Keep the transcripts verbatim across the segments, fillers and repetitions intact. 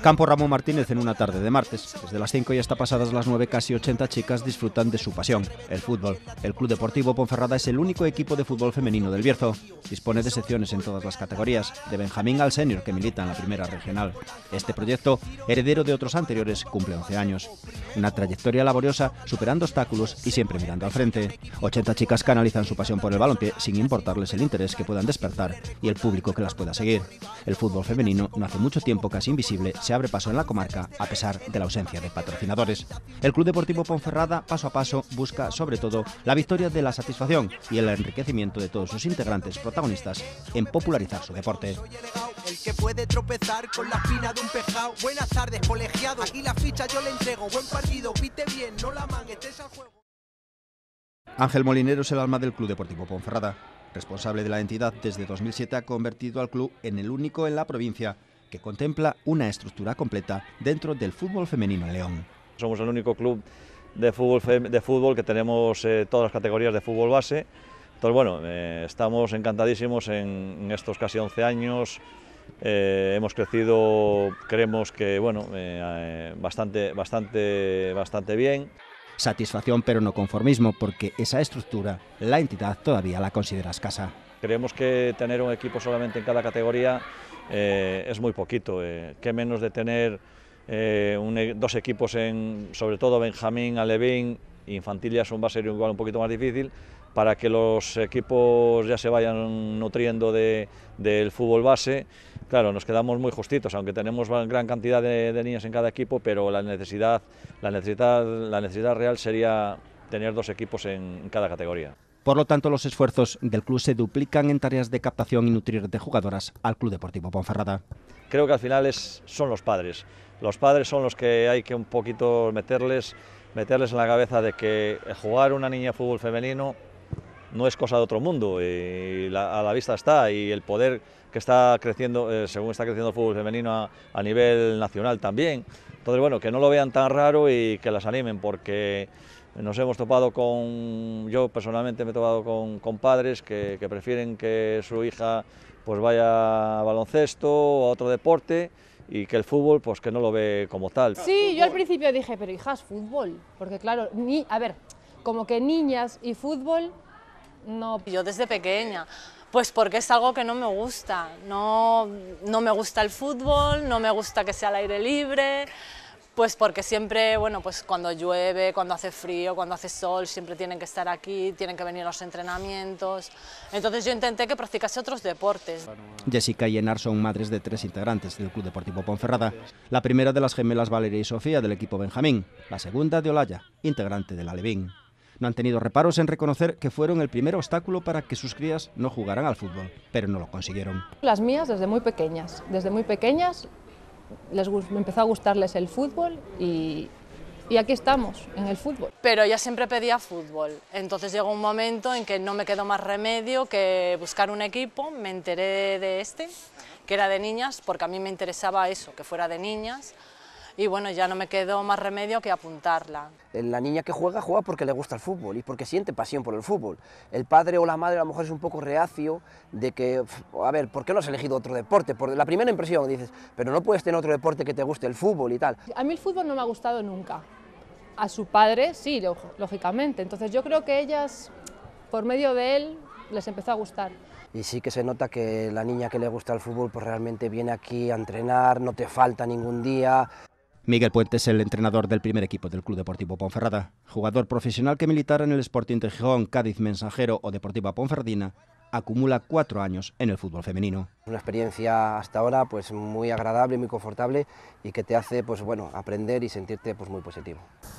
Campo Ramón Martínez en una tarde de martes. Desde las cinco y hasta pasadas las nueve, casi ochenta chicas disfrutan de su pasión, el fútbol. El Club Deportivo Ponferrada es el único equipo de fútbol femenino del Bierzo. Dispone de secciones en todas las categorías, de benjamín al senior, que milita en la primera regional. Este proyecto, heredero de otros anteriores, cumple once años. Una trayectoria laboriosa, superando obstáculos y siempre mirando al frente. ochenta chicas canalizan su pasión por el balompié sin importarles el interés que puedan despertar y el público que las pueda seguir. El fútbol femenino, no hace mucho tiempo casi invisible, se abre paso en la comarca a pesar de la ausencia de patrocinadores. El Club Deportivo Ponferrada, paso a paso, busca sobre todo la victoria de la satisfacción y el enriquecimiento de todos sus integrantes protagonistas en popularizar su deporte. El que puede tropezar con la espina de un pejao. Buenas tardes, colegiado. Aquí la ficha yo le entrego. Buen partido, pite bien, no la manguetes al juego. Ángel Molinero es el alma del Club Deportivo Ponferrada. Responsable de la entidad desde dos mil siete, ha convertido al club en el único en la provincia que contempla una estructura completa dentro del fútbol femenino en León. Somos el único club de fútbol, de fútbol que tenemos eh, todas las categorías de fútbol base. Entonces, bueno, eh, estamos encantadísimos en, en estos casi once años. Eh, hemos crecido, creemos que, bueno, eh, bastante, bastante, bastante bien. Satisfacción, pero no conformismo, porque esa estructura la entidad todavía la considera escasa. Creemos que tener un equipo solamente en cada categoría eh, es muy poquito. Eh, qué menos de tener eh, un, dos equipos en, sobre todo benjamín, alevín, infantil ya son, va a ser igual un poquito más difícil, para que los equipos ya se vayan nutriendo de, del fútbol base. Claro, nos quedamos muy justitos, aunque tenemos gran cantidad de, de niñas en cada equipo, pero la necesidad, la necesidad, la necesidad real sería tener dos equipos en, en cada categoría. Por lo tanto, los esfuerzos del club se duplican en tareas de captación y nutrir de jugadoras al Club Deportivo Ponferrada. Creo que al final es, son los padres. Los padres son los que hay que un poquito meterles, meterles en la cabeza de que jugar una niña de fútbol femenino no es cosa de otro mundo, y la, a la vista está, y el poder que está creciendo, eh, según está creciendo el fútbol femenino a, a nivel nacional también. Entonces, bueno, que no lo vean tan raro y que las animen, porque nos hemos topado con, yo personalmente me he topado con, con padres que, que prefieren que su hija pues vaya a baloncesto o a otro deporte, y que el fútbol pues que no lo ve como tal. Sí, yo al principio dije, pero hijas, fútbol, porque claro, ni, a ver, como que niñas y fútbol, no. Yo desde pequeña, pues porque es algo que no me gusta, no, no me gusta el fútbol, no me gusta que sea al aire libre, pues porque siempre, bueno, pues cuando llueve, cuando hace frío, cuando hace sol, siempre tienen que estar aquí, tienen que venir a los entrenamientos. Entonces yo intenté que practicase otros deportes. Jessica y Enar son madres de tres integrantes del Club Deportivo Ponferrada. La primera de las gemelas Valeria y Sofía del equipo benjamín, la segunda de Olaya, integrante del alevín. No han tenido reparos en reconocer que fueron el primer obstáculo para que sus crías no jugaran al fútbol, pero no lo consiguieron. Las mías desde muy pequeñas, desde muy pequeñas les empezó a gustarles el fútbol y, y aquí estamos, en el fútbol. Pero ella siempre pedía fútbol, entonces llegó un momento en que no me quedó más remedio que buscar un equipo. Me enteré de este, que era de niñas, porque a mí me interesaba eso, que fuera de niñas. Y bueno, ya no me quedó más remedio que apuntarla. La niña que juega, juega porque le gusta el fútbol y porque siente pasión por el fútbol. El padre o la madre a lo mejor es un poco reacio de que, a ver, ¿por qué no has elegido otro deporte? Por la primera impresión dices, pero no puedes tener otro deporte que te guste el fútbol y tal. A mí el fútbol no me ha gustado nunca. A su padre sí, lógicamente. Entonces yo creo que ellas, por medio de él, les empezó a gustar. Y sí que se nota que la niña que le gusta el fútbol pues realmente viene aquí a entrenar, no te falta ningún día. Miguel Puente es el entrenador del primer equipo del Club Deportivo Ponferrada. Jugador profesional que militara en el Sporting de Gijón, Cádiz Mensajero o Deportiva Ponferradina, acumula cuatro años en el fútbol femenino. Una experiencia hasta ahora pues muy agradable, muy confortable y que te hace pues bueno aprender y sentirte pues muy positivo.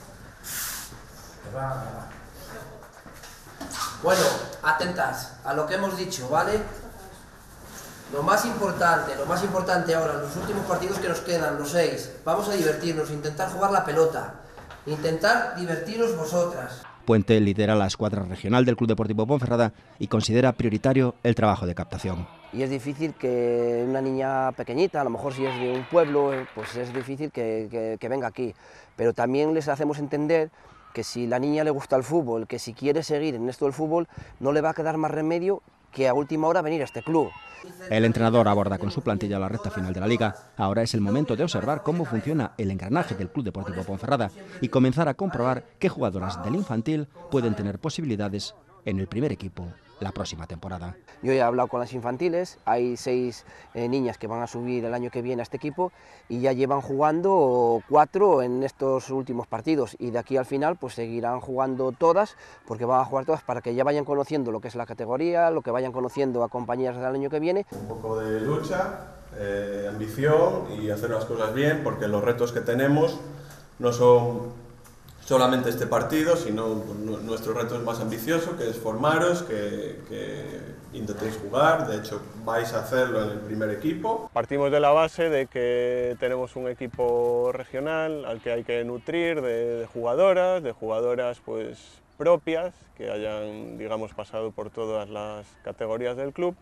Bueno, atentas a lo que hemos dicho, ¿vale? Lo más importante, lo más importante ahora, los últimos partidos que nos quedan, los seis, vamos a divertirnos, intentar jugar la pelota, intentar divertiros vosotras. Puente lidera la escuadra regional del Club Deportivo Ponferrada y considera prioritario el trabajo de captación. Y es difícil que una niña pequeñita, a lo mejor si es de un pueblo, pues es difícil que, que, que venga aquí, pero también les hacemos entender que si la niña le gusta el fútbol, que si quiere seguir en esto del fútbol, no le va a quedar más remedio que a última hora venir a este club. El entrenador aborda con su plantilla la recta final de la Liga. Ahora es el momento de observar cómo funciona el engranaje del Club Deportivo Ponferrada y comenzar a comprobar qué jugadoras del infantil pueden tener posibilidades en el primer equipo la próxima temporada. Yo ya he hablado con las infantiles, hay seis eh, niñas que van a subir el año que viene a este equipo y ya llevan jugando cuatro en estos últimos partidos, y de aquí al final pues seguirán jugando todas, porque van a jugar todas para que ya vayan conociendo lo que es la categoría, lo que vayan conociendo a compañeras del año que viene. Un poco de lucha, eh, ambición y hacer las cosas bien, porque los retos que tenemos no son solamente este partido, sino nuestro reto es más ambicioso, que es formaros, que, que intentéis jugar. De hecho vais a hacerlo en el primer equipo. Partimos de la base de que tenemos un equipo regional al que hay que nutrir de, de jugadoras, de jugadoras pues propias, que hayan, digamos, pasado por todas las categorías del club.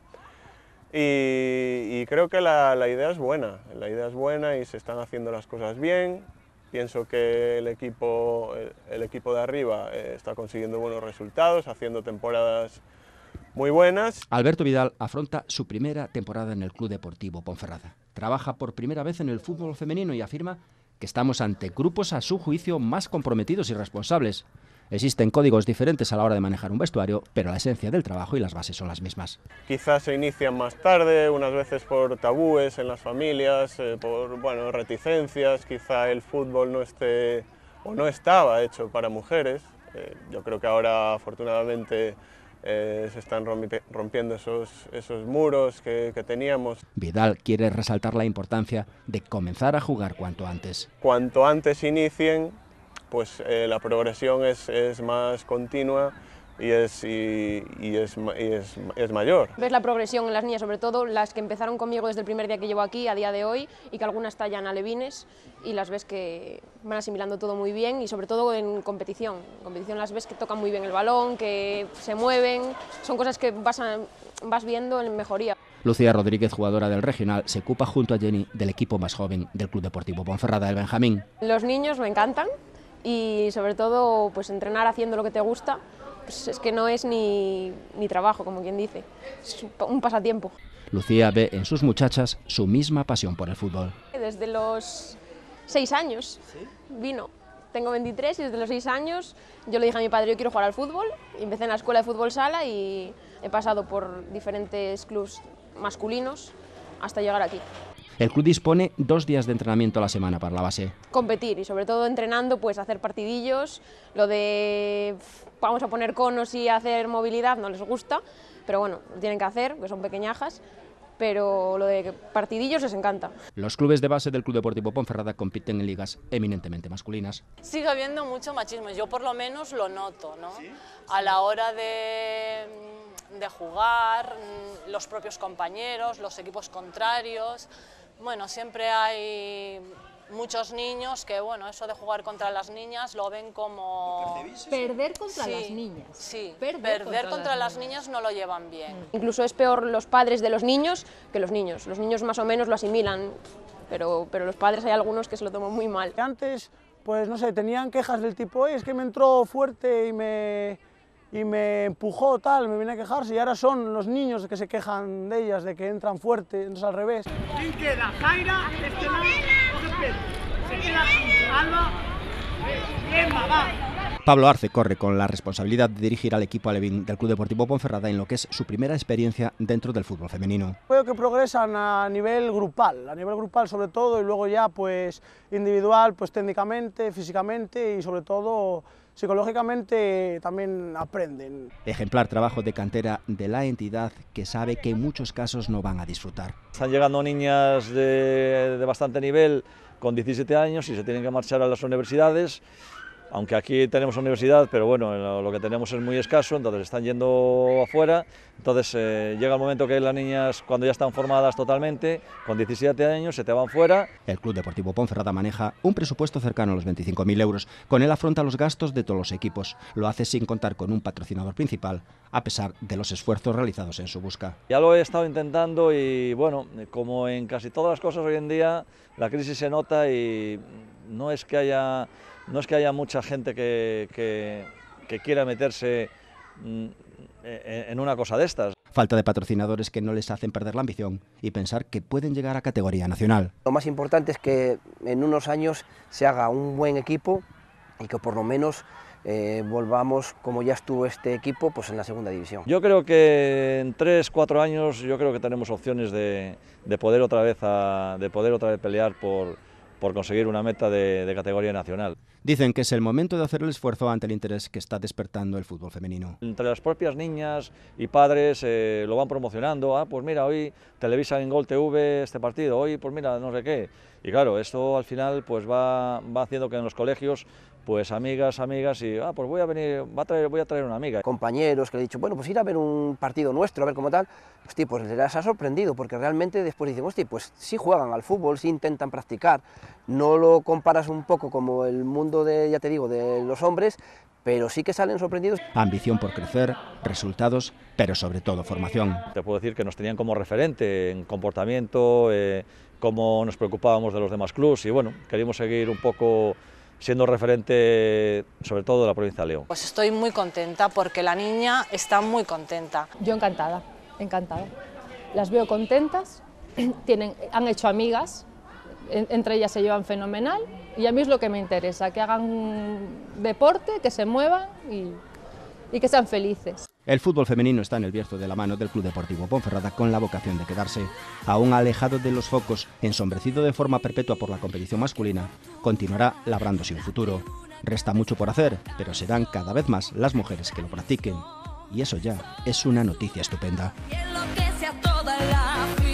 Y, y creo que la, la idea es buena, la idea es buena y se están haciendo las cosas bien. Pienso que el equipo, el equipo de arriba está consiguiendo buenos resultados, haciendo temporadas muy buenas. Alberto Vidal afronta su primera temporada en el Club Deportivo Ponferrada. Trabaja por primera vez en el fútbol femenino y afirma que estamos ante grupos a su juicio más comprometidos y responsables. Existen códigos diferentes a la hora de manejar un vestuario, pero la esencia del trabajo y las bases son las mismas. Quizás se inician más tarde, unas veces por tabúes en las familias, eh, por bueno, reticencias, quizá el fútbol no esté o no estaba hecho para mujeres. Eh, yo creo que ahora afortunadamente eh, se están rompiendo esos, esos muros que, que teníamos. Vidal quiere resaltar la importancia de comenzar a jugar cuanto antes. Cuanto antes inicien, pues eh, la progresión es, es más continua y, es, y, y, es, y es, es mayor. Ves la progresión en las niñas, sobre todo las que empezaron conmigo desde el primer día que llevo aquí a día de hoy, y que algunas tallan alevines, y las ves que van asimilando todo muy bien, y sobre todo en competición. En competición las ves que tocan muy bien el balón, que se mueven, son cosas que vas, a, vas viendo en mejoría. Lucía Rodríguez, jugadora del regional, se ocupa junto a Jenny del equipo más joven del Club Deportivo Ponferrada, el Benjamín. Los niños me encantan. Y sobre todo pues entrenar haciendo lo que te gusta, pues es que no es ni, ni trabajo, como quien dice, es un pasatiempo. Lucía ve en sus muchachas su misma pasión por el fútbol. Desde los seis años vino, tengo veintitrés y desde los seis años yo le dije a mi padre, yo quiero jugar al fútbol, y empecé en la escuela de fútbol sala y he pasado por diferentes clubes masculinos hasta llegar aquí. El club dispone dos días de entrenamiento a la semana para la base. Competir y sobre todo entrenando, pues hacer partidillos, lo de vamos a poner conos y hacer movilidad no les gusta, pero bueno, lo tienen que hacer, porque son pequeñajas, pero lo de partidillos les encanta. Los clubes de base del Club Deportivo Ponferrada compiten en ligas eminentemente masculinas. Sigue habiendo mucho machismo, yo por lo menos lo noto, ¿no? ¿Sí? A la hora de, de jugar, los propios compañeros, los equipos contrarios. Bueno, siempre hay muchos niños que, bueno, eso de jugar contra las niñas lo ven como... Perder contra sí, las niñas. Sí, perder, perder contra, contra las, las niñas. niñas no lo llevan bien. Incluso es peor los padres de los niños que los niños. Los niños más o menos lo asimilan, pero, pero los padres hay algunos que se lo toman muy mal. Antes, pues no sé, tenían quejas del tipo, es que me entró fuerte y me... y me empujó, tal, me vine a quejarse, y ahora son los niños que se quejan de ellas, de que entran fuerte, no es al revés. ¿Quién queda? Jaira, este lado, coge Pedro. Se queda Alba, Emma, va. Pablo Arce corre con la responsabilidad de dirigir al equipo alevín del Club Deportivo Ponferrada en lo que es su primera experiencia dentro del fútbol femenino. Veo que progresan a nivel grupal, a nivel grupal sobre todo, y luego ya pues individual, pues técnicamente, físicamente y sobre todo psicológicamente también aprenden. Ejemplar trabajo de cantera de la entidad, que sabe que en muchos casos no van a disfrutar. Están llegando niñas de, de bastante nivel con diecisiete años y se tienen que marchar a las universidades. Aunque aquí tenemos universidad, pero bueno, lo, lo que tenemos es muy escaso, entonces están yendo afuera. Entonces eh, llega el momento que las niñas, cuando ya están formadas totalmente, con diecisiete años, se te van fuera. El Club Deportivo Ponferrada maneja un presupuesto cercano a los veinticinco mil euros. Con él afronta los gastos de todos los equipos. Lo hace sin contar con un patrocinador principal, a pesar de los esfuerzos realizados en su busca. Ya lo he estado intentando y bueno, como en casi todas las cosas hoy en día, la crisis se nota y no es que haya... No es que haya mucha gente que, que, que quiera meterse en una cosa de estas. falta de patrocinadores que no les hacen perder la ambición y pensar que pueden llegar a categoría nacional. Lo más importante es que en unos años se haga un buen equipo y que por lo menos eh, volvamos, como ya estuvo este equipo, pues en la segunda división. Yo creo que en tres, cuatro años yo creo que tenemos opciones de, de poder otra vez a, de poder otra vez pelear por, por conseguir una meta de, de categoría nacional. Dicen que es el momento de hacer el esfuerzo ante el interés que está despertando el fútbol femenino. Entre las propias niñas y padres eh, lo van promocionando. Ah, pues mira, hoy televisa en Gol T V este partido, hoy pues mira, no sé qué. Y claro, esto al final pues va, va haciendo que en los colegios pues amigas, amigas y ah, pues voy a venir, va a traer, voy a traer una amiga. Compañeros que le he dicho, bueno, pues ir a ver un partido nuestro, a ver cómo tal, hostia, pues les ha sorprendido, porque realmente después dicen, hostia, pues sí juegan al fútbol, sí intentan practicar, no lo comparas un poco como el mundo de, ya te digo, de los hombres, pero sí que salen sorprendidos. Ambición por crecer, resultados, pero sobre todo formación. Te puedo decir que nos tenían como referente en comportamiento, eh, cómo nos preocupábamos de los demás clubes y bueno, queríamos seguir un poco siendo referente sobre todo de la provincia de León. Pues estoy muy contenta porque la niña está muy contenta. Yo encantada, encantada. Las veo contentas, tienen, han hecho amigas, en, entre ellas se llevan fenomenal y a mí es lo que me interesa, que hagan deporte, que se muevan y, y que sean felices. El fútbol femenino está en el Bierzo de la mano del Club Deportivo Ponferrada con la vocación de quedarse. Aún alejado de los focos, ensombrecido de forma perpetua por la competición masculina, continuará labrándose un futuro. Resta mucho por hacer, pero serán cada vez más las mujeres que lo practiquen. Y eso ya es una noticia estupenda. Y en lo que sea toda la